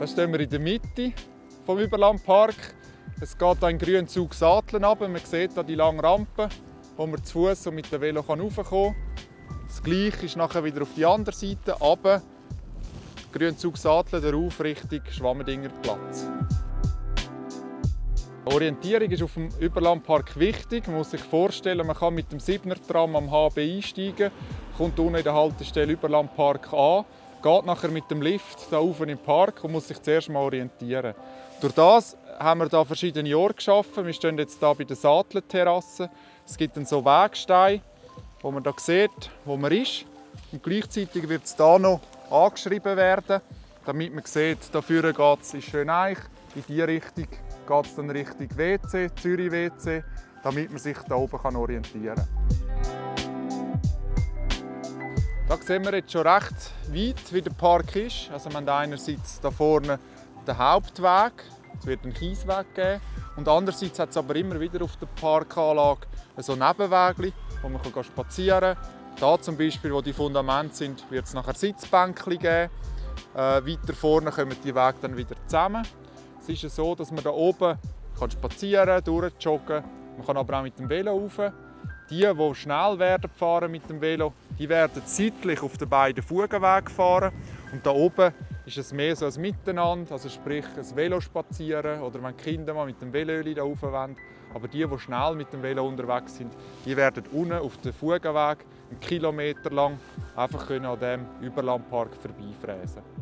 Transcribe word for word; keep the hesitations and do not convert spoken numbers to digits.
Da stehen wir in der Mitte vom Überlandpark. Es geht einen grünen Zug Satteln runter. Man sieht hier die lange Rampe, wo man zu Fuß und mit dem Velo raufkommen kann. Das Gleiche ist nachher wieder auf die andere Seite, aber grünen Zug Satteln darauf Richtung Schwammendinger Platz. Die Orientierung ist auf dem Überlandpark wichtig. Man muss sich vorstellen, man kann mit dem Siebener Tram am H B einsteigen, kommt unten in der Haltestelle Überlandpark an, geht nachher mit dem Lift hier oben im Park und muss sich zuerst mal orientieren. Durch das haben wir hier verschiedene Orte geschaffen. Wir stehen jetzt hier bei der Sattlerterrasse. Es gibt einen so Wegstein, wo man hier sieht, wo man ist. Und gleichzeitig wird es hier noch angeschrieben werden, damit man sieht, hier vorne geht es in Schöneich, in diese Richtung geht es dann Richtung W C, Zürich W C, damit man sich hier oben orientieren kann. Da sehen wir jetzt schon recht weit, wie der Park ist. Also wir haben einerseits hier vorne den Hauptweg, es wird einen Kiesweg geben. Und andererseits hat es aber immer wieder auf der Parkanlage so Nebenwege, wo man spazieren kann. Hier zum Beispiel, wo die Fundamente sind, wird es nachher Sitzbänkchen geben. Äh, weiter vorne kommen die Wege dann wieder zusammen. Es ist so, dass man hier oben kann spazieren, durchjoggen kann. Man kann aber auch mit dem Velo rauf. Die, die schnell werden fahren mit dem Velo, die werden seitlich auf den beiden Fugenwegen fahren. Und hier oben ist es mehr so ein Miteinander, also sprich ein Velo spazieren oder wenn die Kinder mal mit dem Velo hier rauf wollen. Aber die, die schnell mit dem Velo unterwegs sind, die werden unten auf dem Fugenweg einen Kilometer lang einfach an diesem Überlandpark vorbeifräsen.